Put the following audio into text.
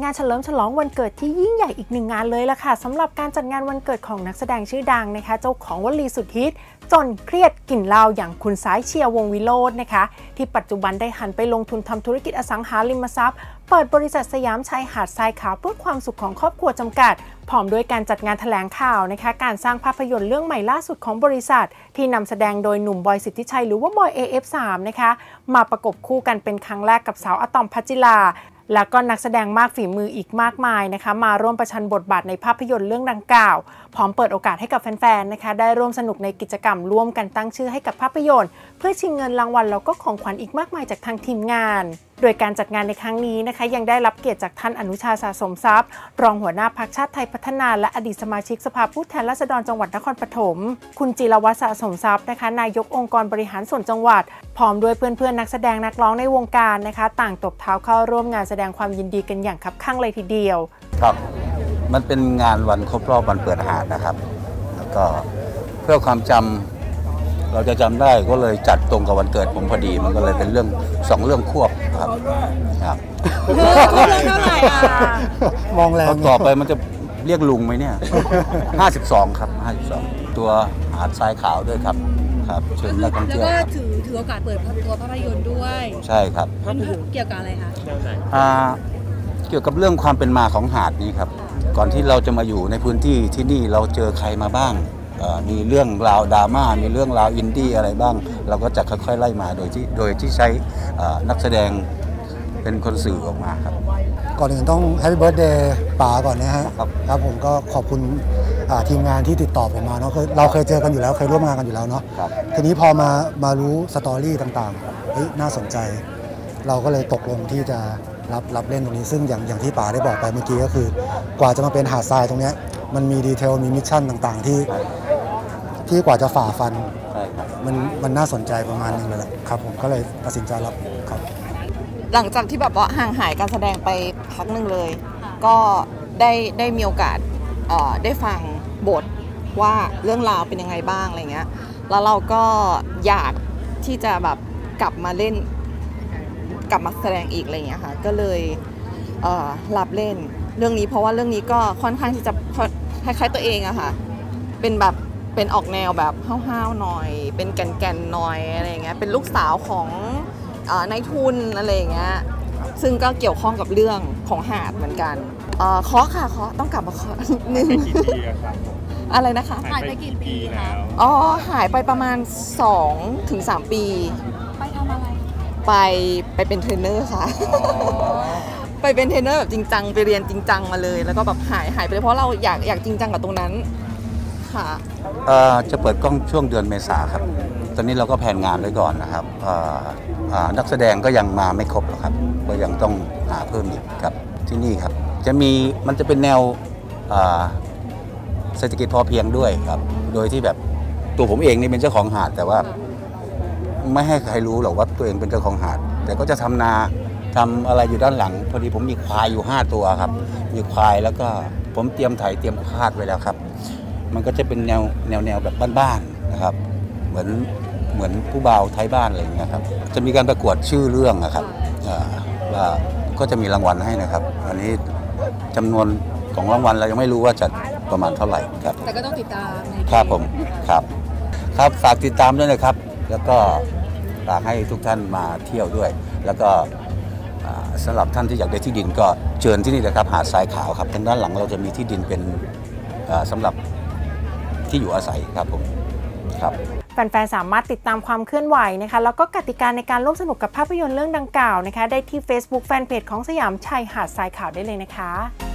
งานเฉลิมฉลองวันเกิดที่ยิ่งใหญ่อีกหนึ่งงานเลยล่ะค่ะสำหรับการจัดงานวันเกิดของนักแสดงชื่อดังนะคะเจ้าของวลีสุดฮิตจนเครียดกลิ่นเหล้าอย่างคุณสายเชียร์วงศ์วิโรจน์นะคะที่ปัจจุบันได้หันไปลงทุนทำธุรกิจอสังหาริมทรัพย์เปิดบริษัทสยามชายหาดทรายขาวเพื่อความสุขของครอบครัวจำกัดพร้อมด้วยการจัดงานแถลงข่าวนะคะการสร้างภาพยนตร์เรื่องใหม่ล่าสุดของบริษัทที่นำแสดงโดยหนุ่มบอยสิทธิชัยหรือว่าบอย AF3 นะคะมาประกบคู่กันเป็นครั้งแรกกับสาวอะตอมพัชจิลาแล้วก็นักแสดงมากฝีมืออีกมากมายนะคะมาร่วมประชันบทบาทในภาพยนตร์เรื่องดังกล่าวพร้อมเปิดโอกาสให้กับแฟนๆนะคะได้ร่วมสนุกในกิจกรรมร่วมกันตั้งชื่อให้กับภาพยนตร์เพื่อชิงเงินรางวัลแล้วก็ของขวัญอีกมากมายจากทางทีมงานโดยการจัดงานในครั้งนี้นะคะยังได้รับเกียรติจากท่านอนุชาสะสมทรัพย์รองหัวหน้าพรรคชาติไทยพัฒนาและอดีตสมาชิกสภาผู้แทนราษฎรจังหวัดนครปฐมคุณจิรวัฒน์สะสมทรัพย์นะคะนายกองค์กรบริหารส่วนจังหวัดพร้อมด้วยเพื่อนๆนักแสดงนักร้องในวงการนะคะต่างตบเท้าเข้าร่วมงานแสดงความยินดีกันอย่างคับคั่งเลยทีเดียวครับมันเป็นงานวันครบรอบวันเปิดหาดนะครับแล้วก็เพื่อความจำเราจะจำได้ก็เลยจัดตรงกับวันเกิดผมพอดีมันก็เลยเป็นเรื่อง2 เรื่องควบครับเท่าไหร่มองแล้วต่อไปมันจะเรียกลุงไหมเนี่ย52ครับ52ตัวหาดทรายขาวด้วยครับเชิญนักท่องเที่ยวแล้วก็ถือโอกาสเปิดตัวภาพยนตร์ด้วยใช่ครับเกี่ยวกับอะไรคะเกี่ยวกับเรื่องความเป็นมาของหาดนี้ครับก่อนที่เราจะมาอยู่ในพื้นที่ที่นี่เราเจอใครมาบ้างมีเรื่องราวดราม่ามีเรื่องราวอินดี้อะไรบ้างเราก็จะค่อยๆไล่มาโดยที่ใช้นักแสดงเป็นคนสื่อออกมาครับก่อนอื่นต้องแฮปปี้เบิร์ธเดย์ป๋าก่อนนะฮะครับผมก็ขอบคุณทีมงานที่ติดต่อผมมาเนาะเราเคยเจอกันอยู่แล้วเคยร่วมงานกันอยู่แล้วเนาะทีนี้พอมารู้สตอรี่ต่างๆน่าสนใจเราก็เลยตกลงที่จะรับเล่นตรงนี้ซึ่งอย่างที่ป๋าได้บอกไปเมื่อกี้ก็คือกว่าจะมาเป็นหาดทรายตรงนี้มันมีดีเทลมีมิชชั่นต่างๆที่กว่าจะฝ่าฟันมันน่าสนใจประมาณนึงเลยแหละครับผมก็เลยตัดสินใจรับครับหลังจากที่แบบว่าห่างหายการแสดงไปพักหนึ่งเลยก็ได้มีโอกาสได้ฟังบทว่าเรื่องราวเป็นยังไงบ้างอะไรเงี้ยแล้วเราก็อยากที่จะแบบกลับมาเล่นกลับมาแสดงอีกอะไรเงี้ยค่ะก็เลยรับเล่นเรื่องนี้เพราะว่าเรื่องนี้ก็ค่อนข้างที่จะคล้ายๆตัวเองอะค่ะเป็นออกแนวแบบห้าวๆหน่อยเป็นแก่นๆหน่อยอะไรเงี้ยเป็นลูกสาวของนายทุนอะไรอย่างเงี้ยซึ่งก็เกี่ยวข้องกับเรื่องของหาดเหมือนกันเคาะต้องกลับมาเคาะนิดนึงอะไรนะคะหายไปกี่ปีแล้วหายไปประมาณ 2-3 ปีไปทำอะไรไปเป็นเทรนเนอร์ค่ะไปเป็นเทรนเนอร์แบบจริงจังไปเรียนจริงจังมาเลยแล้วก็แบบหายไปเลยเพราะเราอยากจริงจังกับตรงนั้นค่ะจะเปิดกล้องช่วงเดือนเมษาครับตอนนี้เราก็แผนงานไว้ก่อนนะครับนักแสดงก็ยังมาไม่ครบหรอกครับก็ยังต้องหาเพิ่มอีกครับที่นี่ครับมันจะเป็นแนวเศรษฐกิจพอเพียงด้วยครับโดยที่แบบตัวผมเองนี่เป็นเจ้าของหาดแต่ว่าไม่ให้ใครรู้หรอกว่าตัวเองเป็นเจ้าของหาดแต่ก็จะทำนาทำอะไรอยู่ด้านหลังพอดีผมมีควายอยู่5 ตัวครับมีควายแล้วก็ผมเตรียมไถเตรียมคาดไว้แล้วครับมันก็จะเป็นแนวแบบบ้านๆนะครับเหมือนผู้บ่าวไทยบ้านอะไรอย่างเงี้ยครับจะมีการประกวดชื่อเรื่องนะครับว่าก็จะมีรางวัลให้นะครับอันนี้จำนวนของรางวัลเรายังไม่รู้ว่าจะประมาณเท่าไหร่ครับแต่ก็ต้องติดตามครับผมครับฝากติดตามด้วยนะครับแล้วก็ฝากให้ทุกท่านมาเที่ยวด้วยแล้วก็สำหรับท่านที่อยากได้ที่ดินก็เชิญที่นี่นะครับหาดทรายขาวครับทางด้านหลังเราจะมีที่ดินเป็นสำหรับที่อยู่อาศัยครับผมครับแฟนๆสามารถติดตามความเคลื่อนไหวนะคะแล้วก็กติกาในการร่วมสนุกกับภาพยนตร์เรื่องดังกล่าวนะคะได้ที่ Facebook Fanpage ของสยามชายหาดทรายขาวได้เลยนะคะ